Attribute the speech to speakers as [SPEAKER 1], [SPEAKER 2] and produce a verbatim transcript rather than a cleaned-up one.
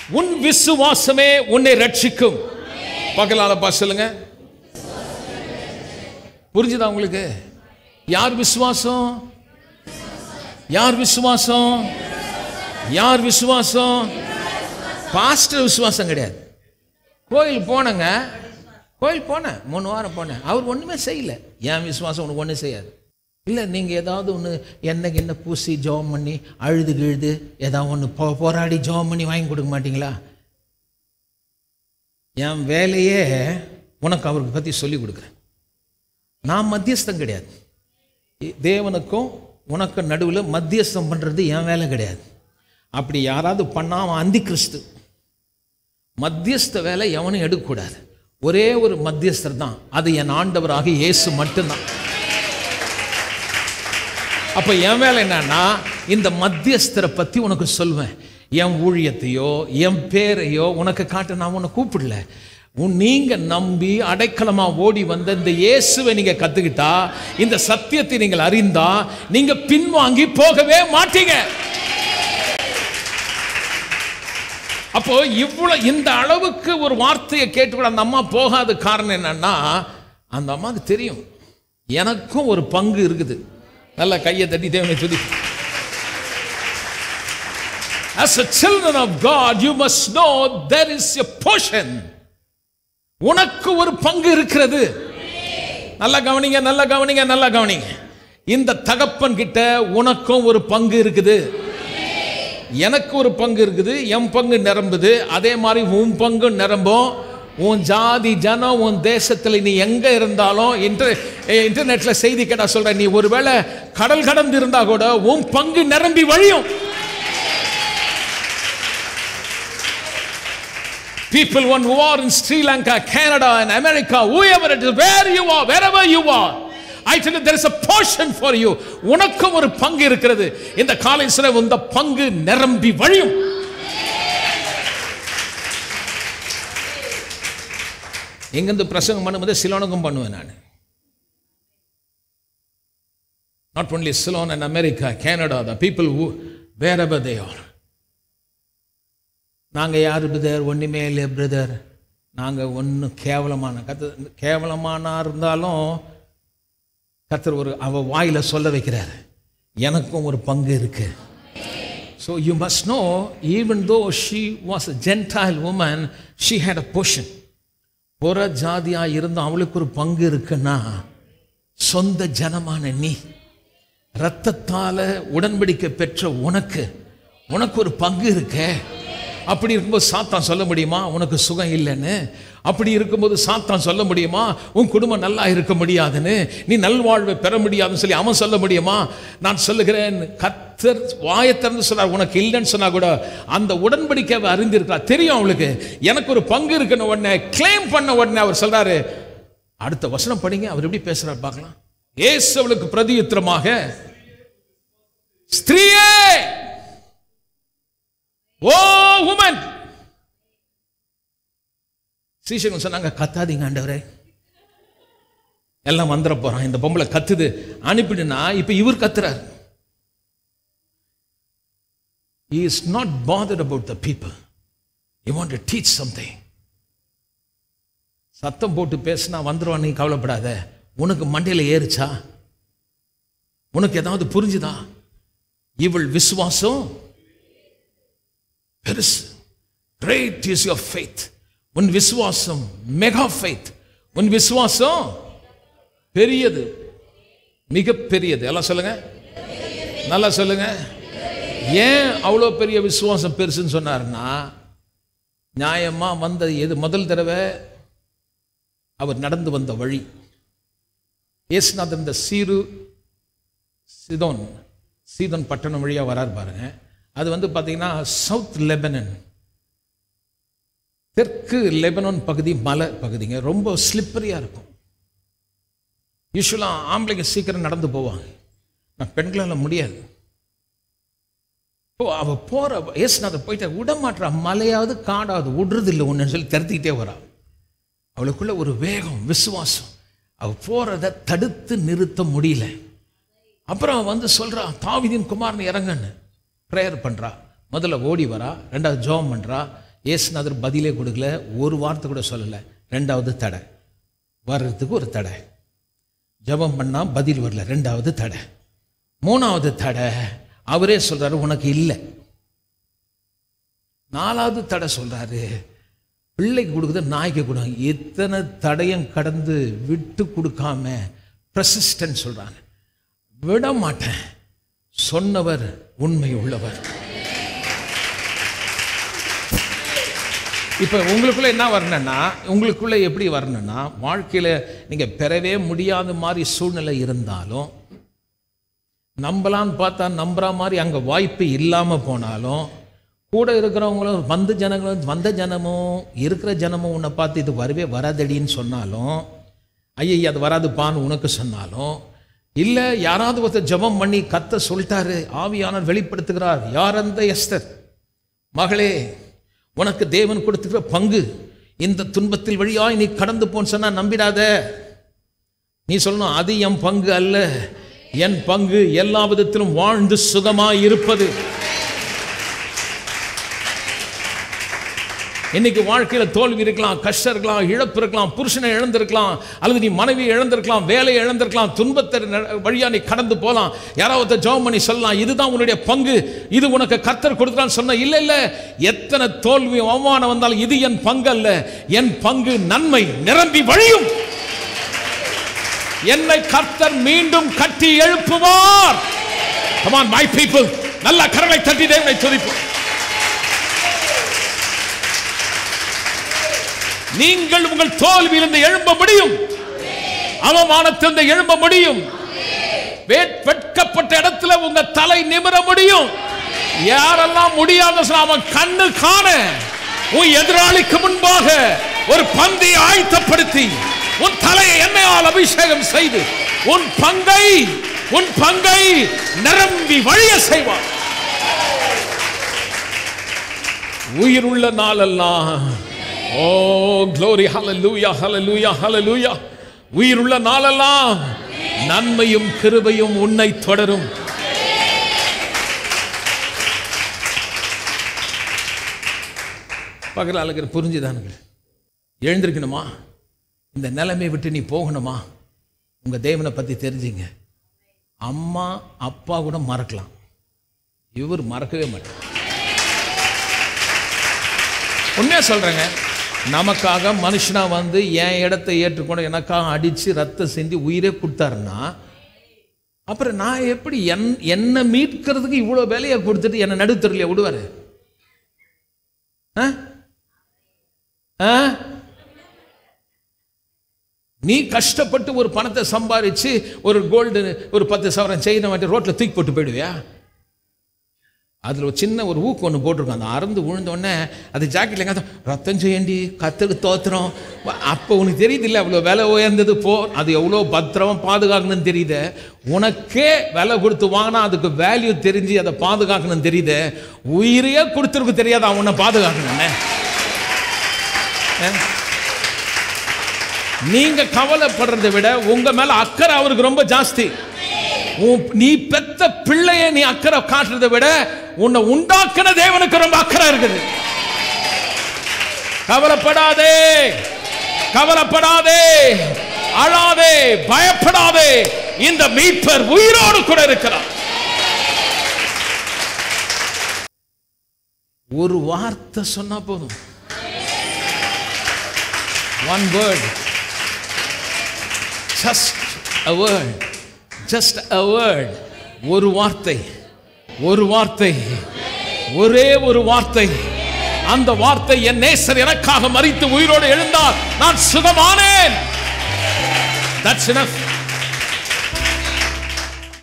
[SPEAKER 1] உன் விசுவாசமே உன்னை ரட்சிக்கும். பக்கலால பா சொல்லுங்க. புரிஞ்சுதா உங்களுக்கு? யார் விசுவாசம்? யார் விசுவாசம்? யார் விசுவாசம்? பாஸ்டர் விசுவாசம் கிடையாது. கோயில் போனங்க, கோயில் போனேன், மூணு வாரம் போனேன், அவர் ஒன்றுமே செய்யலை. என் விசுவாசம் உனக்கு ஒன்றும் செய்யாது. இல்லை, நீங்கள் ஏதாவது ஒன்று என்னைக்கு என்ன பூசி ஜெபம் பண்ணி அழுது கிழுது ஏதாவது ஒன்று போ போராடி ஜெபம் பண்ணி வாங்கி கொடுக்க மாட்டிங்களா? என் வேலையே உனக்கு அவருக்கு பற்றி சொல்லி கொடுக்குறேன். நான் மத்தியஸ்தம் கிடையாது. தேவனுக்கும் உனக்கு நடுவில் மத்தியஸ்தம் பண்ணுறது என் வேலை கிடையாது. அப்படி யாராவது பண்ணாம அந்தி கிறிஸ்து. மத்தியஸ்த வேலை எவனும் எடுக்கக்கூடாது. ஒரே ஒரு மத்தியஸ்தர் தான், அது என் ஆண்டவராக இயேசு மட்டும்தான். அப்போ என் வேலை என்னன்னா, இந்த மத்தியஸ்தரை பற்றி உனக்கு சொல்வேன். என் ஊழியத்தையோ என் பேரையோ உனக்கு காட்ட நான் உன்னை கூப்பிடல. நீங்க நம்பி அடைக்கலமா ஓடி வந்த இந்த இயேசுவை நீங்க கத்துக்கிட்டா, இந்த சத்தியத்தை நீங்கள் அறிந்தா, நீங்க பின்வாங்கி போகவே மாட்டீங்க. அப்போ இவ்வளவு இந்த அளவுக்கு ஒரு வார்த்தையை கேட்டுக்கூட அந்த அம்மா போகாத காரணம் என்னன்னா, அந்த அம்மாவுக்கு தெரியும் எனக்கும் ஒரு பங்கு இருக்குது. நல்ல கையை தட்டி தேவனை துதி. As a children of God, you must know there is a portion. உனக்கு ஒரு பங்கு இருக்கிறது. நல்ல கவனிங்க, நல்ல கவனிங்க, நல்ல கவனிங்க. இந்த தகப்பன் கிட்ட உனக்கும் ஒரு பங்கு இருக்குது. எனக்கு ஒரு பங்கு இருக்குது. என் பங்கு நிரம்புது. அதே மாதிரி உன் பங்கு நிரம்பும். உன் ஜாதி ஜனம் உன் தேசத்தில் நீ எங்க இருந்தாலும், இன்டர்நெட்ல செய்தி கேட்டா சொல்ற, நீ ஒருவேளை கடல் கடந்து இருந்தா கூட உன் பங்கு நிரம்பி வழியும். People who are in Sri Lanka, Canada and America, whoever it is, where you are, wherever you are, I tell you there is a portion for you. உனக்கும் ஒரு பங்கு இருக்கிறது. இந்த காலேஜ்ல இந்த பங்கு நிரம்பி வழியும். எங்கிருந்து பிரசங்கம் பண்ணும்போது சிலோனுக்கும் பண்ணுவேன் நான். Not only Ceylon and America, Canada, the people who wherever they are. நாங்கள் யார் பிரதர்? ஒன்றுமே இல்லை பிரதர். நாங்கள் ஒன்றும் கேவலமான கத்து கேவலமானா இருந்தாலும் கத்தர் ஒரு அவ வாயில் சொல்ல வைக்கிறார், எனக்கும் ஒரு பங்கு இருக்கு. So you must know, even though she was a Gentile woman, she had a portion. புற ஜாதியா இருந்தும் அவளுக்கு ஒரு பங்கு இருக்குன்னா, சொந்த ஜனமான நீ, இரத்தத்தால உடன்படிக்கை பெற்ற உனக்கு உனக்கு ஒரு பங்கு இருக்கு. அப்படி இருக்கும்போது சாத்தான் சொல்ல முடியுமா உனக்கு சுகம் இல்லைன்னு? அப்படி இருக்கும்போது சாத்தான் சொல்ல முடியுமா உன் குடும்பம் நல்லா இருக்க முடியாதுன்னு, நீ நல்வாழ்வை பெற முடியாதுன்னு சொல்லி அவன் சொல்ல முடியுமா? நான் சொல்லுகிறேன், கர்த்தர் வாயை திறந்து சொன்னார் உனக்கு இல்லைன்னு சொன்னா கூட அந்த உடன்படிக்கை அறிந்திருக்கிறார். தெரியும் அவளுக்கு எனக்கு ஒரு பங்கு இருக்குன்னு. உடனே கிளைம் பண்ண உடனே அவர் சொல்றாரு, அடுத்த வசனம் படிங்க, அவர் எப்படி பேசுறாரு பார்க்கலாம். இயேசு அவளுக்கு பிரதியுத்தரமாக, ஸ்திரீயே, ஓ woman, சீஷர்கள் சொன்னாங்க, கத்தாதீங்க ஆண்டவரே, எல்லாம் வந்துட போறான், இந்த பொம்பளை கத்துது, அனுப்பிடுனா. இப்ப இவர் கத்துறார். He is not bothered about the people. He want to teach something. சத்தம் போட்டு பேசினா வந்துருவான், நீ கவலைப்படாத. உனக்கு மண்டையில ஏறுச்சா? உனக்கு ஏதாவது புரிஞ்சுதா? இவள் விசுவாசம் பெருசு. Great is your faith. உன் விசுவாசம் மெகா ஃபெய்த். உன் விசுவாசம் பெரியது, மிக பெரியது. எல்லாம் சொல்லுங்க, நல்லா சொல்லுங்க. ஏன் அவ்வளோ பெரிய விசுவாசம் பெருசுன்னு சொன்னார்னா, நியாயமா வந்த எது முதல் தடவை அவர் நடந்து வந்த வழி. இயேசுநாதர் இந்த சீரு சிதோன் சீதோன் பட்டணம் வழியா வரார் பாருங்க. அது வந்து பார்த்தீங்கன்னா சவுத் லெபனன், தெற்கு லெபனான் பகுதி, மலை பகுதிங்க. ரொம்ப ஸ்லிப்பரியாக இருக்கும். யூஸ்வலாக ஆம்பளைங்க சீக்கிரம் நடந்து போவாங்க, நான் பெண்களால் முடியாது. இப்போ அவள் போகிற ஏசுநாதர் போயிட்டு விட மாட்டா, மலையாவது காடாவது விடுறது இல்லை ஒன்றுன்னு சொல்லி திறத்திக்கிட்டே வரா. அவளுக்குள்ள ஒரு வேகம், விசுவாசம். அவள் போகிறத தடுத்து நிறுத்த முடியல. அப்புறம் அவன் வந்து சொல்கிறா, தாவீதின் குமாரன் இறங்கன்னு ப்ரேயர் பண்ணுறா. முதல்ல ஓடி வரா, ரெண்டாவது ஜெபம் பண்ணுறா. இயேசுநாதர் பதிலே கொடுக்கல, ஒரு வார்த்தை கூட சொல்லலை. ரெண்டாவது தடை, வர்றதுக்கு ஒரு தடை. ஜெபம் பண்ணா பதில் வரல, ரெண்டாவது தடை. மூணாவது தடை அவரே சொல்றாரு உனக்கு இல்லை. நாலாவது தடை சொல்றாரு பிள்ளைக்கு கொடுக்குறது நாய்க்கு கொடுங்க. எத்தனை தடையும் கடந்து விட்டு கொடுக்காம பிரசிஸ்டன்ட் சொல்றாங்க. விட மாட்டேன் சொன்னவர் உண்மை உள்ளவர். இப்போ உங்களுக்குள்ள என்ன வரணும்னா, உங்களுக்குள்ள எப்படி வரணும்னா, வாழ்க்கையில் நீங்கள் பெறவே முடியாத மாதிரி சூழ்நிலை இருந்தாலும், நம்பலான்னு பார்த்தா நம்புற மாதிரி அங்கே வாய்ப்பு இல்லாமல் போனாலும், கூட இருக்கிறவங்களும் வந்த ஜனங்களும் வந்த ஜனமும் இருக்கிற ஜனமும் உன்னை பார்த்து இது வரவே வராதடின்னு சொன்னாலும், ஐயை அது வராதுப்பான்னு உனக்கு சொன்னாலும், இல்லை யாராவது ஒருத்தர் ஜெபம் பண்ணி கத்த சொல்லிட்டாரு, ஆவியானவர் வெளிப்படுத்துகிறார், யார் அந்த எஸ்தர் மகளே உனக்கு தேவன் கொடுத்துக்கிற பங்கு இந்த துன்பத்தில் வழியாய் நீ கடந்து போன்னு சொன்னா நம்பிடாத. நீ சொல்லணும் அது என் பங்கு அல்ல, என் பங்கு எல்லா விதத்திலும் வாழ்ந்து சுகமாய் இருப்பது. இன்னைக்கு வாழ்க்கையில் தோல்வி இருக்கலாம், கஷ்டம் இருக்கலாம், இழப்பு இருக்கலாம், புருஷனை இழந்திருக்கலாம், அல்லது நீ மனைவி இழந்திருக்கலாம், வேலையை இழந்திருக்கலாம், துன்பத்தை வழியா நீ கடந்து போகலாம். யாராவது ஜெபம் பண்ணி சொல்லலாம் இதுதான் உன்னுடைய பங்கு, இது உனக்கு கர்த்தர் கொடுக்குறான்னு சொன்ன, இல்லை இல்லை எத்தனை தோல்வி அவமானம் வந்தாலும் இது என் பங்கு அல்ல, என் பங்கு நன்மை நிரம்பி வழியும். என்னை கர்த்தர் மீண்டும் கட்டி எழுப்புவார். Come on my people, நல்ல கரங்களை தட்டி தேவனை துதிப்போம். நீங்கள் உங்கள் தோல்வியிலிருந்து எழும்ப முடியும், அவமானத்திலிருந்து எழும்ப முடியும், வெட்கப்பட்ட இடத்துல உங்க தலை நிமிர முடியும். யாரெல்லாம் முடியாத அவன் கண்ணு காண உன் எதிராளிக்கு முன்பாக ஒரு பந்தை ஆயத்தப்படுத்தி உன் தலையை எண்ணெயால் அபிஷேகம் செய்து உன் பங்கை உன் பங்கை நிரம்பி வழிய செய்வார். உயிருள்ள நாளெல்லாம் ஓ glory hallelujah hallelujah hallelujah உயிருள்ள நாளெல்லாம் நன்மையும் கிருபையும் உன்னை தொடரும். பக்கத்துல அழகிற புரிஞ்சுதானுங்க. எழுந்திருக்கணுமா, இந்த நிலைமை விட்டு நீ போகணுமா, உங்க தேவனை பத்தி தெரிஞ்சுங்க. அம்மா அப்பா கூட மறக்கலாம், இவர் மறக்கவே மாட்டார். உண்மையா சொல்றேங்க, நமக்காக மனுஷனா வந்து என் இடத்தை ஏற்றுக்கொண்டு எனக்காக அடிச்சு ரத்தம் சிந்தி உயிரே கொடுத்தாருன்னா, அப்புறம் நான் எப்படி என் என்னை மீட்கிறதுக்கு இவ்வளோ வேலையை கொடுத்துட்டு என்னை நடுத்தரலையா விடுவாரு? நீ கஷ்டப்பட்டு ஒரு பணத்தை சம்பாதிச்சு ஒரு கோல்டு ஒரு பத்து சவரன் செயினை மாட்டி ரோட்டில் தூக்கி போட்டு போயிடுவியா? அதில் ஒரு சின்ன ஒரு ஊக்கு ஒன்று போட்டிருக்கோம், அந்த அறந்து விழுந்தோடனே அது ஜாக்கெட்டில் எங்கே ரத்தம் செய்யண்டி கத்துக்கு தோத்துறோம். அப்போ உனக்கு தெரியுது இல்லை அவ்வளோ விலை உயர்ந்தது போ, அது எவ்வளோ பத்திரம் பாதுகாக்கணும்னு தெரியுது. உனக்கே விலை கொடுத்து வாங்கினா அதுக்கு வேல்யூ தெரிஞ்சு அதை பாதுகாக்கணும்னு தெரியுது. உயிரையே கொடுத்துருக்கு தெரியாதா உன்னை பாதுகாக்கணும்னு? நீங்க கவலைப்படுறதை விட உங்க மேல அக்கறை அவருக்கு ரொம்ப ஜாஸ்தி. நீ பெத்த பிள்ளையை நீ அக்கறை காட்டுறதை விட உன்னை உண்டாக்கின தேவனுக்கு ரொம்ப அக்கறை இருக்குது. கவலைப்படாதே, கவலைப்படாதே, அழாதே, பயப்படாதே, இந்த மீட்பர் உயிரோடு கூட இருக்கிறார். ஒரு வார்த்தை சொன்னா போதும், one word, just a word, just a word, ஒரு வார்த்தை, ஒரு வார்த்தை, ஒரே ஒரு வார்த்தை. அந்த வார்த்தை என் நேசர் எனக்காக மரித்து உயிரோடு எழுந்தார், நான் சுகமானேன். That's enough.